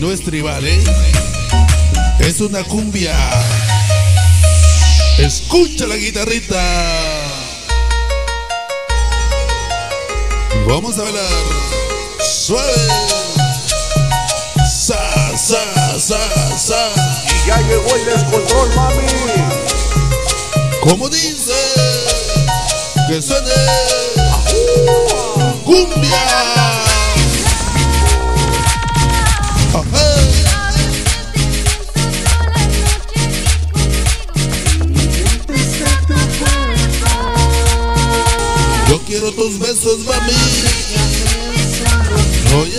no es tribal, ¿eh? Es una cumbia. Escucha la guitarrita. Vamos a bailar suave. Sa, sa, sa, sa. Y ya llegó el descontrol, mami. Como dice, que suene cumbia. Ajá. Yo quiero tus besos, mami. Oye,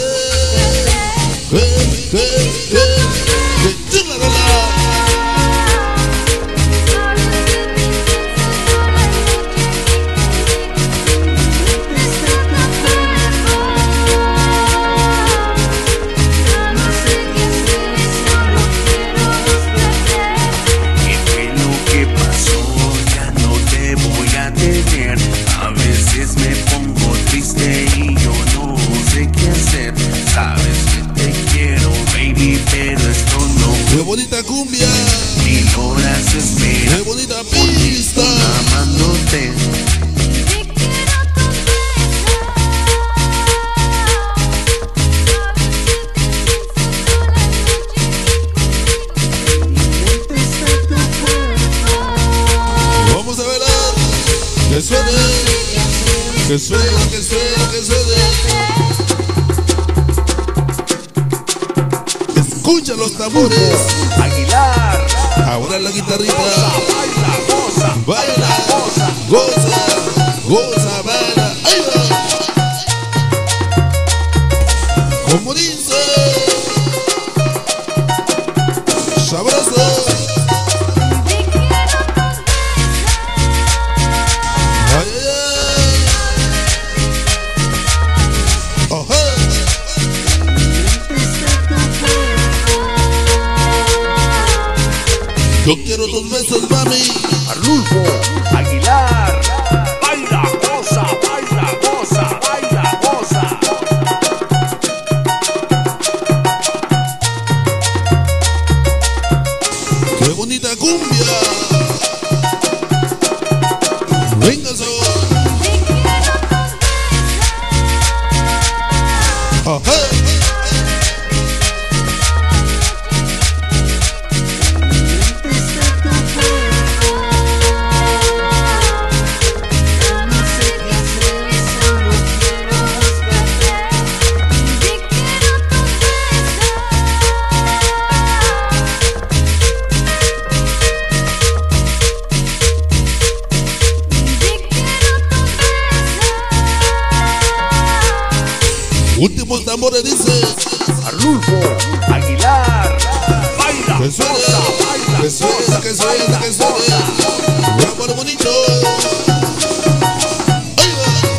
qué bonita cumbia, Mil horas espera, qué bonita pista. amándote. Vamos a bailar, que suene, que suene, que suene, que suene. Escucha los tambores. Aguilar, Ahora la guitarrita. baila, goza, Baila, goza. goza, goza, baila. ¡Ahí va! Como dice, sabroso. Ay, ay, ay. Ajá. Yo quiero tus besos, mami. Arnulfo, Aguilar, baila, goza, baila, goza, baila, goza. Qué bonita cumbia. Venga, ajá. Últimos tambores dice Arnulfo, Aguilar, baila, que suene, goza, baila, que suene, goza, que suene, baila, que suene. goza. Vámonos bonito. Ahí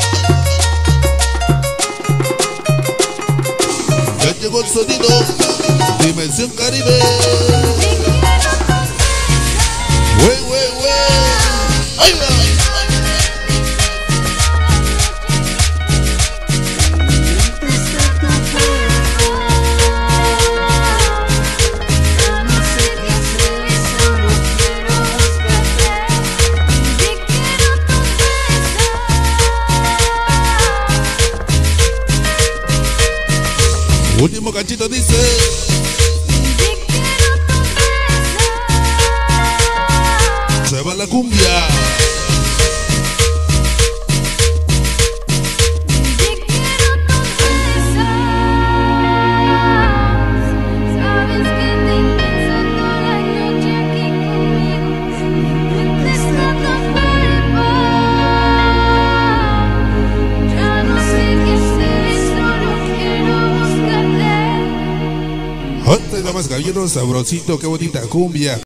va. Ya llegó el sonido, Dimensión Caribe. Güey, güey, güey. Ahí va. Último cachito dice se va la cumbia. Damas, caballeros, sabrosito, qué bonita cumbia.